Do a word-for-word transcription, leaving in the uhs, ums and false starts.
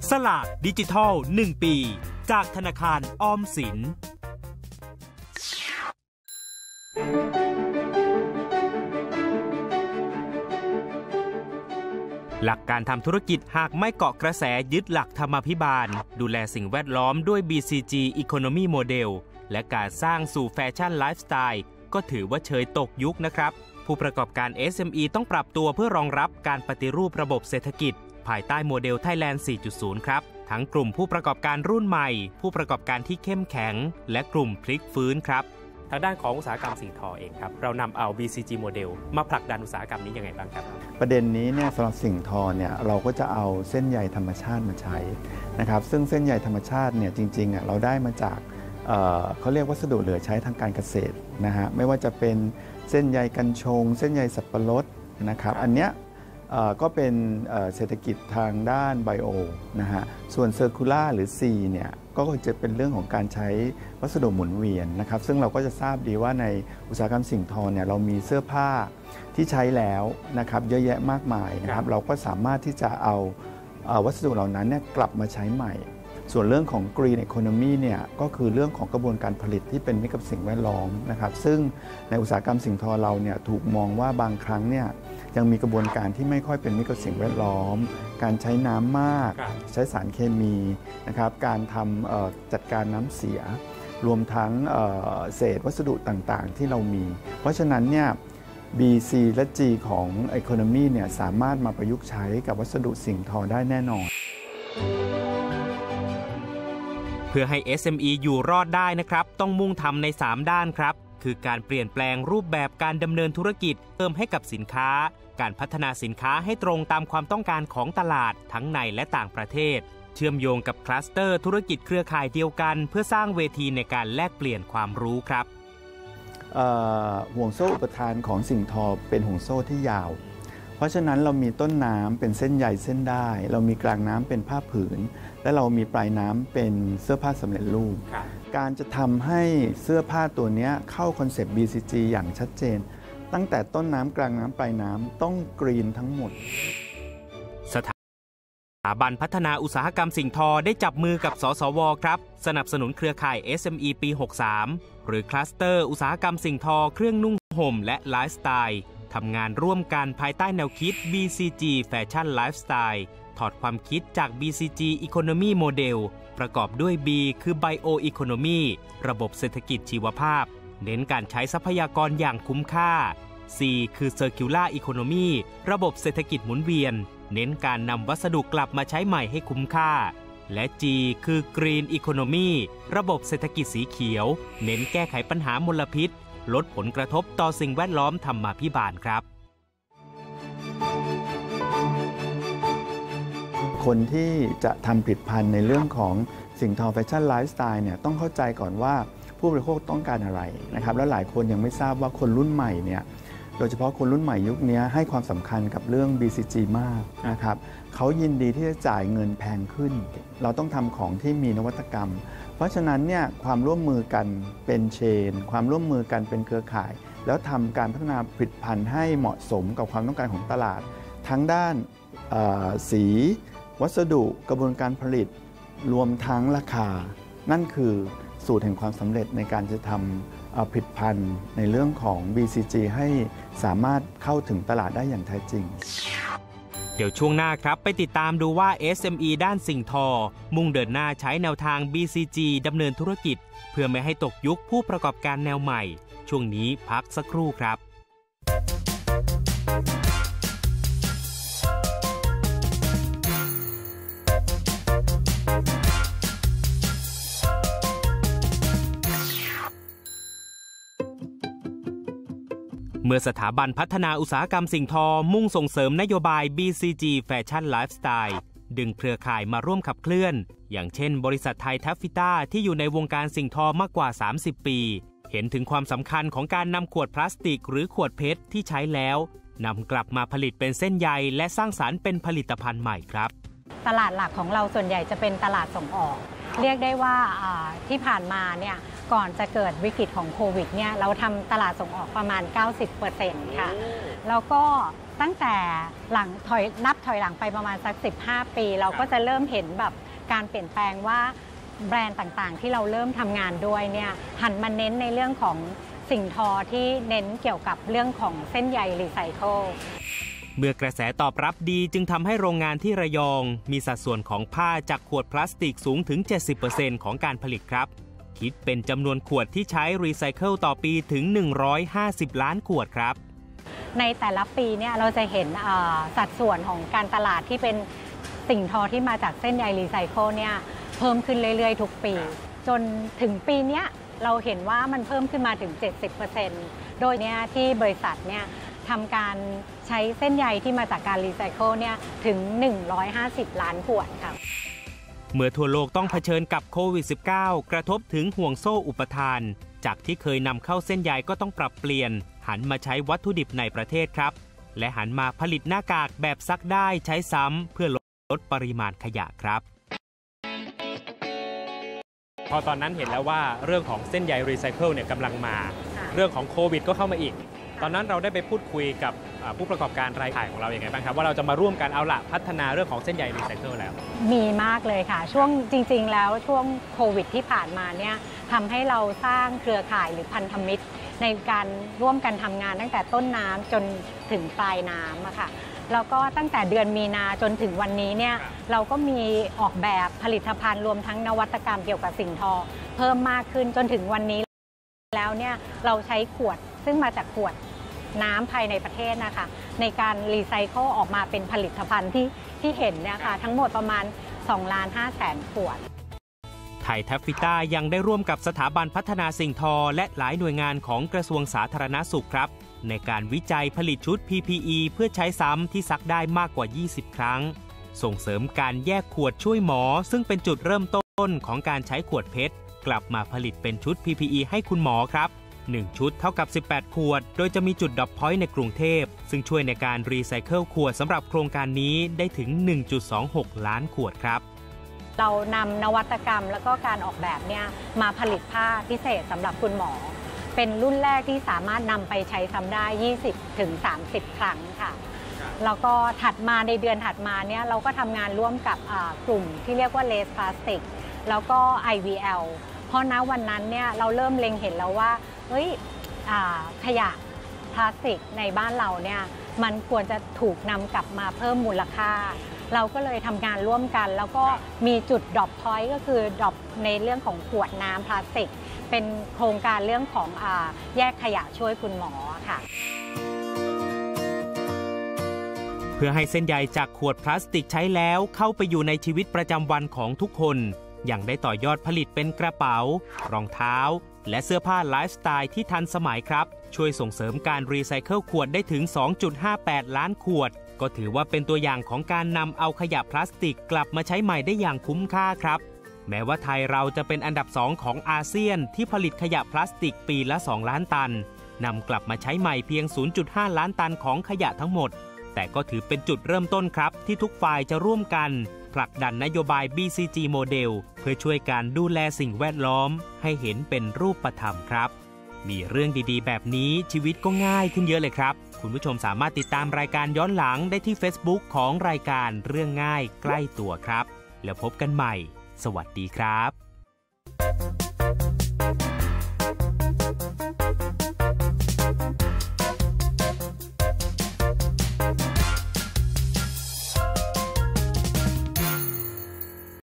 สลากดิจิทัลหนึ่งปีจากธนาคารออมสินหลักการทำธุรกิจหากไม่เกาะกระแสยึดหลักธรรมาภิบาลดูแลสิ่งแวดล้อมด้วย บี ซี จี Economy Model และการสร้างสู่แฟชั่นไลฟ์สไตล์ก็ถือว่าเชยตกยุคนะครับผู้ประกอบการ เอส เอ็ม อี ต้องปรับตัวเพื่อรองรับการปฏิรูประบบเศรษฐกิจภายใต้โมเดล Thailand สี่จุดศูนย์ ครับทั้งกลุ่มผู้ประกอบการรุ่นใหม่ผู้ประกอบการที่เข้มแข็งและกลุ่มพลิกฟื้นครับทางด้านของอุตสาหกรรมสิ่งทอเองครับเรานำเอา บี ซี จี โมเดลมาผลักดันอุตสาหกรรมนี้ยังไงบ้างครับประเด็นนี้เนี่ยสำหรับสิ่งทอเนี่ยเราก็จะเอาเส้นใยธรรมชาติมาใช้นะครับซึ่งเส้นใยธรรมชาติเนี่ยจริงๆอ่ะเราได้มาจาก เอ่อ เขาเรียกวัสดุเหลือใช้ทางการเกษตรนะฮะไม่ว่าจะเป็นเส้นใยกัญชงเส้นใยสับปะรดนะครับอันเนี้ยก็เป็นเศรษฐกิจทางด้านไบโอนะฮะส่วนเซอร์คูล่าหรือ C เนี่ยก็จะเป็นเรื่องของการใช้วัสดุหมุนเวียนนะครับซึ่งเราก็จะทราบดีว่าในอุตสาหกรรมสิ่งทอเนี่ยเรามีเสื้อผ้าที่ใช้แล้วนะครับเยอะแยะมากมายนะครับเราก็สามารถที่จะเอาวัสดุเหล่านั้นเนี่ยกลับมาใช้ใหม่ส่วนเรื่องของ Green Economy เนี่ยก็คือเรื่องของกระบวนการผลิตที่เป็นมิตรกับสิ่งแวดล้อมนะครับซึ่งในอุตสาหกรรมสิ่งทอเราเนี่ยถูกมองว่าบางครั้งเนี่ยยังมีกระบวนการที่ไม่ค่อยเป็นมิตรกับสิ่งแวดล้อมการใช้น้ำมากใช้สารเคมีนะครับการทำจัดการน้ำเสียรวมทั้งเศษวัสดุต่างๆที่เรามีเพราะฉะนั้นเนี่ย B C และ G ของ Economy เนี่ยสามารถมาประยุกต์ใช้กับวัสดุสิ่งทอได้แน่นอนเพื่อให้ เอส เอ็ม อี อยู่รอดได้นะครับต้องมุ่งทำในสามด้านครับคือการเปลี่ยนแปลงรูปแบบการดำเนินธุรกิจเพิ่มให้กับสินค้าการพัฒนาสินค้าให้ตรงตามความต้องการของตลาดทั้งในและต่างประเทศเชื่อมโยงกับคลัสเตอร์ธุรกิจเครือข่ายเดียวกันเพื่อสร้างเวทีในการแลกเปลี่ยนความรู้ครับห่วงโซ่อุปทานของสิ่งทอเป็นห่วงโซ่ที่ยาวเพราะฉะนั้นเรามีต้นน้ำเป็นเส้นใยเส้นได้เรามีกลางน้ำเป็นผ้าผืนและเรามีปลายน้ำเป็นเสื้อผ้าสำเร็จรูปการจะทำให้เสื้อผ้าตัวนี้เข้าคอนเซปต์ บี ซี จี อย่างชัดเจนตั้งแต่ต้นน้ำกลางน้ำปลายน้ำต้องกรีนทั้งหมดสถาบันพัฒนาอุตสาหกรรมสิ่งทอได้จับมือกับสสวครับสนับสนุนเครือข่าย เอส เอ็ม อี ปี หกสิบสามหรือคลัสเตอร์อุตสาหกรรมสิ่งทอเครื่องนุ่งห่มและไลฟ์สไตล์ทำงานร่วมกันภายใต้แนวคิด บี ซี จี Fashion Lifestyle ถอดความคิดจาก บี ซี จี Economy Model ประกอบด้วย B คือ Bio Economy ระบบเศรษฐกิจชีวภาพเน้นการใช้ทรัพยากรอย่างคุ้มค่า C คือ Circular Economy ระบบเศรษฐกิจหมุนเวียนเน้นการนำวัสดุกลับมาใช้ใหม่ให้คุ้มค่าและ G คือ Green Economy ระบบเศรษฐกิจสีเขียวเน้นแก้ไขปัญหามลพิษลดผลกระทบต่อสิ่งแวดล้อมธรรมาภิบาลครับคนที่จะทำผลิตภัณฑ์ในเรื่องของสิ่งทอแฟชั่นไลฟ์สไตล์เนี่ยต้องเข้าใจก่อนว่าผู้บริโภคต้องการอะไรนะครับและหลายคนยังไม่ทราบว่าคนรุ่นใหม่เนี่ยโดยเฉพาะคนรุ่นใหม่ยุคนี้ให้ความสำคัญกับเรื่อง บี ซี จี มากนะครับเขายินดีที่จะจ่ายเงินแพงขึ้นเราต้องทำของที่มีนวัตกรรมเพราะฉะนั้นเนี่ยความร่วมมือกันเป็นเชนความร่วมมือกันเป็นเครือข่ายแล้วทำการพัฒนาผลิตภัณฑ์ให้เหมาะสมกับความต้องการของตลาดทั้งด้านสีวัสดุกระบวนการผลิตรวมทั้งราคานั่นคือสูตรแห่งความสำเร็จในการจะทำผลิตภัณฑ์ในเรื่องของ บี ซี จี ให้สามารถเข้าถึงตลาดได้อย่างแท้จริงเดี๋ยวช่วงหน้าครับไปติดตามดูว่า เอส เอ็ม อี ด้านสิ่งทอมุ่งเดินหน้าใช้แนวทาง บี ซี จี ดำเนินธุรกิจเพื่อไม่ให้ตกยุคผู้ประกอบการแนวใหม่ช่วงนี้พักสักครู่ครับเมื่อสถาบันพัฒนาอุตสาหกรรมสิ่งทอมุ่งส่งเสริมนโยบาย บี ซี จี Fashion Lifestyle ดึงเครือข่ายมาร่วมขับเคลื่อนอย่างเช่นบริษัทไทยทัฟฟิต้าที่อยู่ในวงการสิ่งทอมากกว่าสามสิบปีเห็นถึงความสำคัญของการนำขวดพลาสติกหรือขวดเพชรที่ใช้แล้วนำกลับมาผลิตเป็นเส้นใยและสร้างสรรค์เป็นผลิตภัณฑ์ใหม่ครับตลาดหลักของเราส่วนใหญ่จะเป็นตลาดส่งออกเรียกได้ว่าที่ผ่านมาเนี่ยก่อนจะเกิดวิกฤตของโควิดเนี่ยเราทำตลาดส่งออกประมาณ เก้าสิบเปอร์เซ็นต์ ค่ะแล้วก็ตั้งแต่หลังถอยนับถอยหลังไปประมาณสักสิบห้าปีเราก็จะเริ่มเห็นแบบการเปลี่ยนแปลงว่าแบรนด์ต่างๆที่เราเริ่มทำงานด้วยเนี่ยหันมาเน้นในเรื่องของสิ่งทอที่เน้นเกี่ยวกับเรื่องของเส้นใยรีไซเคิลเมื่อกระแสตอบรับดีจึงทำให้โรงงานที่ระยองมีสัดส่วนของผ้าจากขวดพลาสติกสูงถึง เจ็ดสิบเปอร์เซ็นต์ ของการผลิตครับคิดเป็นจำนวนขวดที่ใช้รีไซเคิลต่อปีถึงหนึ่งร้อยห้าสิบล้านขวดครับในแต่ละปีเนี่ยเราจะเห็นสัดส่วนของการตลาดที่เป็นสิ่งทอที่มาจากเส้นใยรีไซเคิลเนี่ยเพิ่มขึ้นเรื่อยๆทุกปีจนถึงปีนี้เราเห็นว่ามันเพิ่มขึ้นมาถึง เจ็ดสิบเปอร์เซ็นต์ โดยเนี่ยที่บริษัทเนี่ยทำการใช้เส้นใยที่มาจากการรีไซเคิลเนี่ยถึงหนึ่งร้อยห้าสิบล้านขวดครับเมื่อทั่วโลกต้องเผชิญกับโควิด สิบเก้า กระทบถึงห่วงโซ่อุปทานจากที่เคยนำเข้าเส้นใยก็ต้องปรับเปลี่ยนหันมาใช้วัตถุดิบในประเทศครับและหันมาผลิตหน้ากากแบบซักได้ใช้ซ้ำเพื่อลดปริมาณขยะครับพอตอนนั้นเห็นแล้วว่าเรื่องของเส้นใยรีไซเคิลเนี่ยกำลังมาเรื่องของโควิดก็เข้ามาอีกตอนนั้นเราได้ไปพูดคุยกับผู้ประกอบการรายขายของเราอย่างไรบ้างครับว่าเราจะมาร่วมกันเอาละพัฒนาเรื่องของเส้นใยรีไซเคิลแล้วมีมากเลยค่ะช่วงจริงๆแล้วช่วงโควิดที่ผ่านมาเนี่ยทำให้เราสร้างเครือข่ายหรือพันธมิตรในการร่วมกันทำงานตั้งแต่ต้นน้ำจนถึงปลายน้ำอะค่ะแล้วก็ตั้งแต่เดือนมีนาจนถึงวันนี้เนี่ยเราก็มีออกแบบผลิตภัณฑ์รวมทั้งนวัตกรรมเกี่ยวกับสิ่งทอเพิ่มมากขึ้นจนถึงวันนี้แล้วเนี่ยเราใช้ขวดซึ่งมาจากขวดน้ำภายในประเทศนะคะในการรีไซเคิลออกมาเป็นผลิตภัณฑ์ที่ที่เห็นเนี่ยค่ะทั้งหมดประมาณ สองล้านห้าแสน ขวดไทยแทฟฟิต้ายังได้ร่วมกับสถาบันพัฒนาสิ่งทอและหลายหน่วยงานของกระทรวงสาธารณสุขครับในการวิจัยผลิตชุด พี พี อี เพื่อใช้ซ้ำที่ซักได้มากกว่ายี่สิบครั้งส่งเสริมการแยกขวดช่วยหมอซึ่งเป็นจุดเริ่มต้นของการใช้ขวดเพชรกลับมาผลิตเป็นชุด พี พี อี ให้คุณหมอครับหนึ่งชุดเท่ากับสิบแปดขวดโดยจะมีจุดดรอปพอยต์ในกรุงเทพซึ่งช่วยในการรีไซเคิลขวดสำหรับโครงการนี้ได้ถึง หนึ่งจุดสองหก ล้านขวดครับเรานำนวัตกรรมแล้วก็การออกแบบเนี่ยมาผลิตผ้าพิเศษสำหรับคุณหมอเป็นรุ่นแรกที่สามารถนำไปใช้ซ้ำได้ ยี่สิบถึงสามสิบ ครั้งค่ะแล้วก็ถัดมาในเดือนถัดมาเนี่ยเราก็ทำงานร่วมกับกลุ่มที่เรียกว่า Less Plastic แล้วก็ ไอ วี แอล เพราะณวันนั้นเนี่ยเราเริ่มเล็งเห็นแล้วว่าเฮ้ยขยะพลาสติกในบ้านเราเนี่ยมันควรจะถูกนำกลับมาเพิ่มมูลค่าเราก็เลยทำงานร่วมกันแล้วก็มีจุดดรอปพอยต์ก็คือดรอปในเรื่องของขวดน้ำพลาสติกเป็นโครงการเรื่องของอ่าแยกขยะช่วยคุณหมอค่ะเพื่อให้เส้นใยจากขวดพลาสติกใช้แล้วเข้าไปอยู่ในชีวิตประจำวันของทุกคนอย่างได้ต่อยอดผลิตเป็นกระเป๋ารองเท้าและเสื้อผ้าไลฟ์สไตล์ที่ทันสมัยครับช่วยส่งเสริมการรีไซเคิลขวดได้ถึง สองจุดห้าแปด ล้านขวดก็ถือว่าเป็นตัวอย่างของการนำเอาขยะพลาสติกกลับมาใช้ใหม่ได้อย่างคุ้มค่าครับแม้ว่าไทยเราจะเป็นอันดับสองของอาเซียนที่ผลิตขยะพลาสติกปีละสองล้านตันนำกลับมาใช้ใหม่เพียง ศูนย์จุดห้า ล้านตันของขยะทั้งหมดแต่ก็ถือเป็นจุดเริ่มต้นครับที่ทุกฝ่ายจะร่วมกันผลักดันนโยบาย บี ซี จี โมเดลเพื่อช่วยการดูแลสิ่งแวดล้อมให้เห็นเป็นรูปธรรมครับมีเรื่องดีๆแบบนี้ชีวิตก็ง่ายขึ้นเยอะเลยครับคุณผู้ชมสามารถติดตามรายการย้อนหลังได้ที่ Facebook ของรายการเรื่องง่ายใกล้ตัวครับแล้วพบกันใหม่สวัสดีครับ